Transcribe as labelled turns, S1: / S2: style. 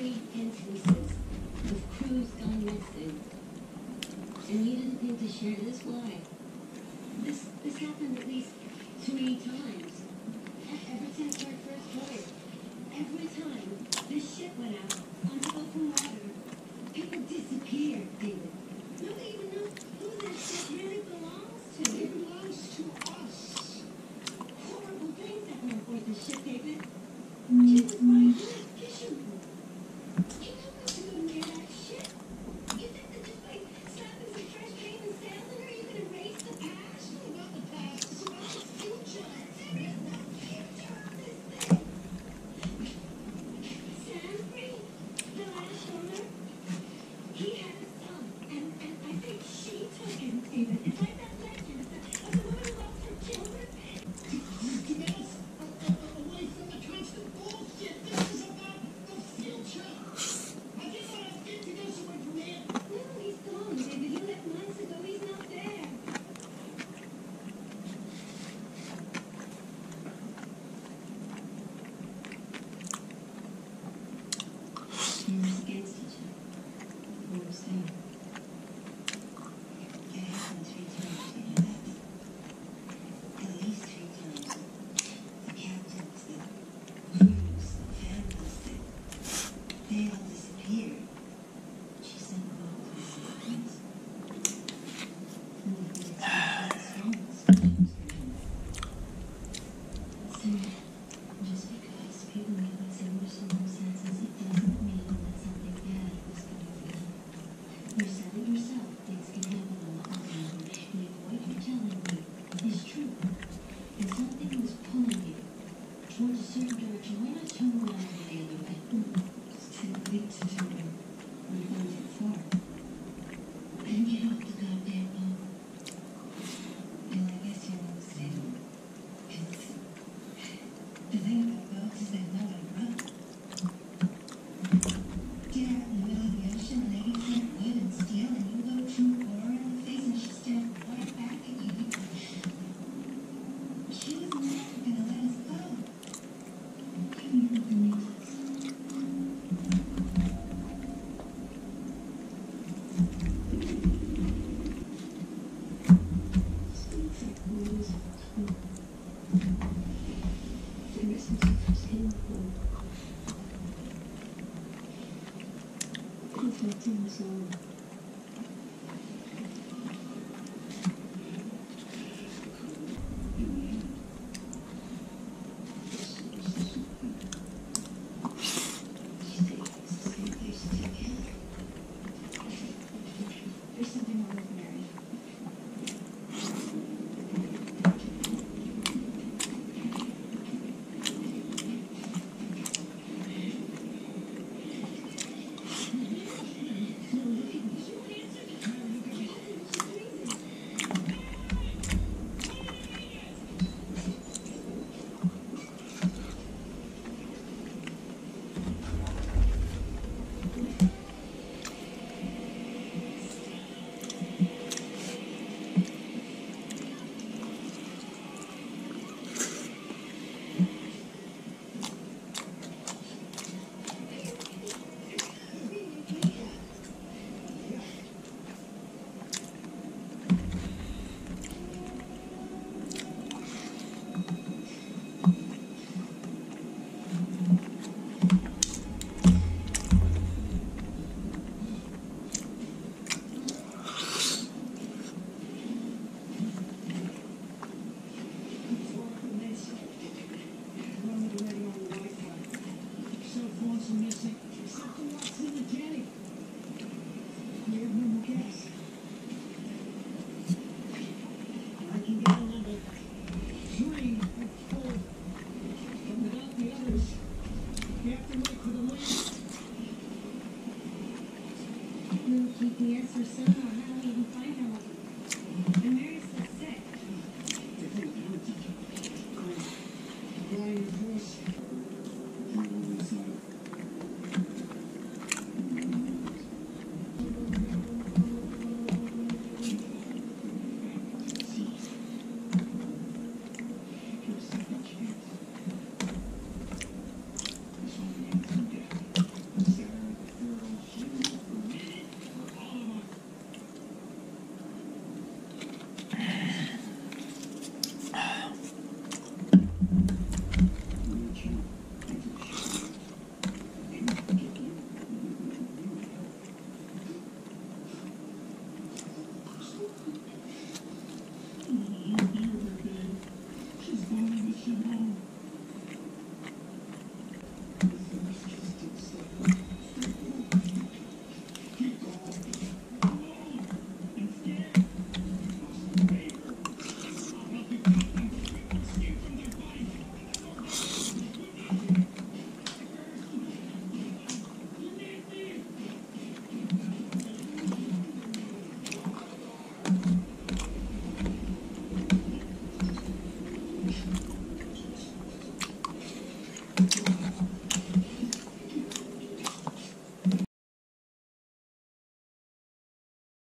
S1: 3 instances of crews gone missing. And he didn't think to share this. Why? This happened at least 3 times. Ever since our first voyage. Every time this ship went out onto open water, people disappeared, David. Nobody even knows who this ship really belongs to. It belongs to us. Horrible things happen on board the ship, David. She was right here, fisherman. You know not to go near that ship. You think that just by slapping some fresh paint and sails in her, you can erase the past? It's not about the past. It's about the future. There is no future on this thing. Sam Green, the last owner, he had a son, and I think she took him, David. It's like that legend of the woman who lost her children.
S2: To get us away from the constant bullshit. This is about the future. I didn't want to get to go somewhere from here.
S1: No, he's gone, David. You left months ago. He's not there. You're against each other. I understand.
S3: It happened 3 times, you know that? At least 3 times. The captains, the crews, the families, they all disappeared. She sent them all to the sequence. And they did experience.
S1: Sarah, just because people live in similar circumstances, it doesn't mean that something bad is going to happen. You said it yourself. Things can happen on the island. And if what you're telling me is true, and something was pulling you towards a certain direction, why not turn around and go the other way?
S3: It's too late to turn. We've gone too far.
S1: Then get off the goddamn boat.
S3: And I guess you know, Sam, the thing about boats is they've nowhere to run. Get out in the middle of the ocean and they can send wood and steel and you look true horror in the face and she stares right back at you. She was never gonna let us go.
S1: You don't believe us. Speaks like rules of tongue. There isn't such thing for conflicting song.